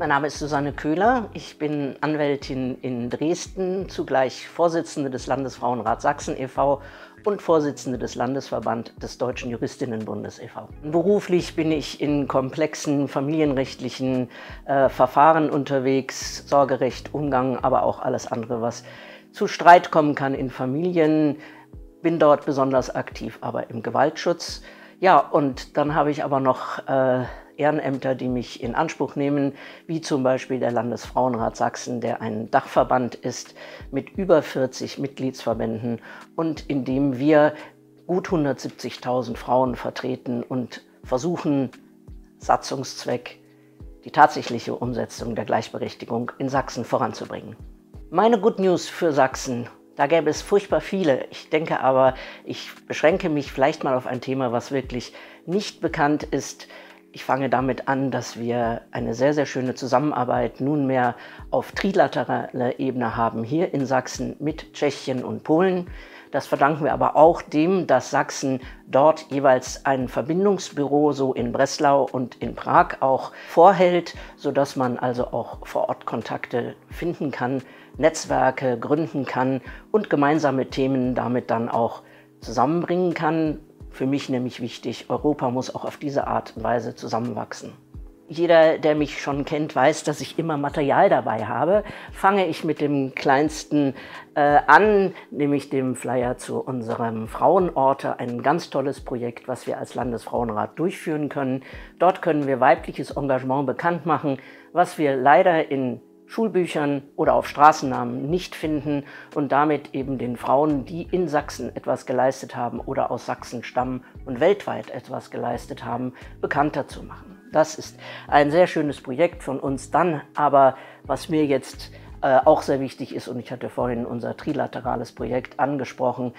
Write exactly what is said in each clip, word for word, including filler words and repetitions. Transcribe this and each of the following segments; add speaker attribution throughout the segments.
Speaker 1: Mein Name ist Susanne Köhler. Ich bin Anwältin in Dresden, zugleich Vorsitzende des Landesfrauenrats Sachsen e V und Vorsitzende des Landesverband des Deutschen Juristinnenbundes e V Beruflich bin ich in komplexen familienrechtlichen äh, Verfahren unterwegs, Sorgerecht, Umgang, aber auch alles andere, was zu Streit kommen kann in Familien. Bin dort besonders aktiv, aber im Gewaltschutz. Ja, und dann habe ich aber noch äh, Ehrenämter, die mich in Anspruch nehmen, wie zum Beispiel der Landesfrauenrat Sachsen, der ein Dachverband ist mit über vierzig Mitgliedsverbänden und in dem wir gut hundertsiebzigtausend Frauen vertreten und versuchen, Satzungszweck, die tatsächliche Umsetzung der Gleichberechtigung in Sachsen voranzubringen. Meine Good News für Sachsen: Da gäbe es furchtbar viele. Ich denke aber, ich beschränke mich vielleicht mal auf ein Thema, was wirklich nicht bekannt ist. Ich fange damit an, dass wir eine sehr, sehr schöne Zusammenarbeit nunmehr auf trilateraler Ebene haben, hier in Sachsen mit Tschechien und Polen. Das verdanken wir aber auch dem, dass Sachsen dort jeweils ein Verbindungsbüro, so in Breslau und in Prag, auch vorhält, sodass man also auch vor Ort Kontakte finden kann, Netzwerke gründen kann und gemeinsame Themen damit dann auch zusammenbringen kann. Für mich nämlich wichtig, Europa muss auch auf diese Art und Weise zusammenwachsen. Jeder, der mich schon kennt, weiß, dass ich immer Material dabei habe. Fange ich mit dem kleinsten äh, an, nämlich dem Flyer zu unserem Frauenorte, ein ganz tolles Projekt, was wir als Landesfrauenrat durchführen können. Dort können wir weibliches Engagement bekannt machen, was wir leider in Schulbüchern oder auf Straßennamen nicht finden und damit eben den Frauen, die in Sachsen etwas geleistet haben oder aus Sachsen stammen und weltweit etwas geleistet haben, bekannter zu machen. Das ist ein sehr schönes Projekt von uns. Dann aber, was mir jetzt äh, auch sehr wichtig ist, und ich hatte vorhin unser trilaterales Projekt angesprochen,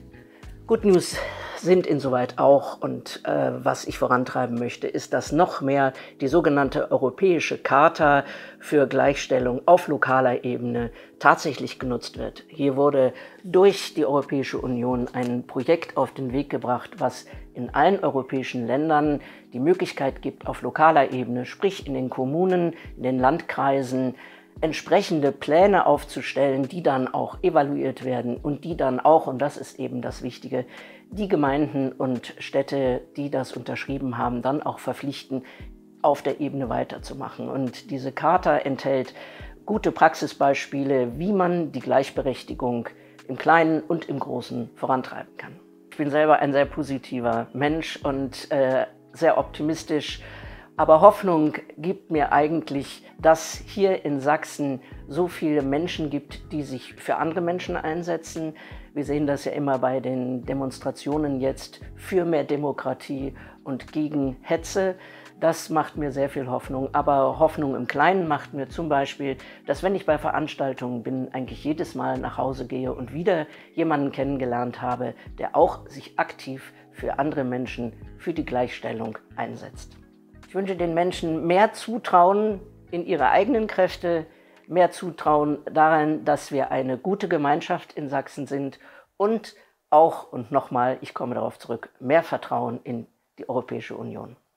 Speaker 1: Good News sind insoweit auch, und äh, was ich vorantreiben möchte, ist, dass noch mehr die sogenannte Europäische Charta für Gleichstellung auf lokaler Ebene tatsächlich genutzt wird. Hier wurde durch die Europäische Union ein Projekt auf den Weg gebracht, was in allen europäischen Ländern die Möglichkeit gibt, auf lokaler Ebene, sprich in den Kommunen, in den Landkreisen, entsprechende Pläne aufzustellen, die dann auch evaluiert werden und die dann auch, und das ist eben das Wichtige, die Gemeinden und Städte, die das unterschrieben haben, dann auch verpflichten, auf der Ebene weiterzumachen. Und diese Charta enthält gute Praxisbeispiele, wie man die Gleichberechtigung im Kleinen und im Großen vorantreiben kann. Ich bin selber ein sehr positiver Mensch und äh, sehr optimistisch. Aber Hoffnung gibt mir eigentlich, dass hier in Sachsen so viele Menschen gibt, die sich für andere Menschen einsetzen. Wir sehen das ja immer bei den Demonstrationen jetzt für mehr Demokratie und gegen Hetze. Das macht mir sehr viel Hoffnung. Aber Hoffnung im Kleinen macht mir zum Beispiel, dass, wenn ich bei Veranstaltungen bin, eigentlich jedes Mal nach Hause gehe und wieder jemanden kennengelernt habe, der auch sich aktiv für andere Menschen, für die Gleichstellung einsetzt. Ich wünsche den Menschen mehr Zutrauen in ihre eigenen Kräfte, mehr Zutrauen daran, dass wir eine gute Gemeinschaft in Sachsen sind und auch, und nochmal, ich komme darauf zurück, mehr Vertrauen in die Europäische Union.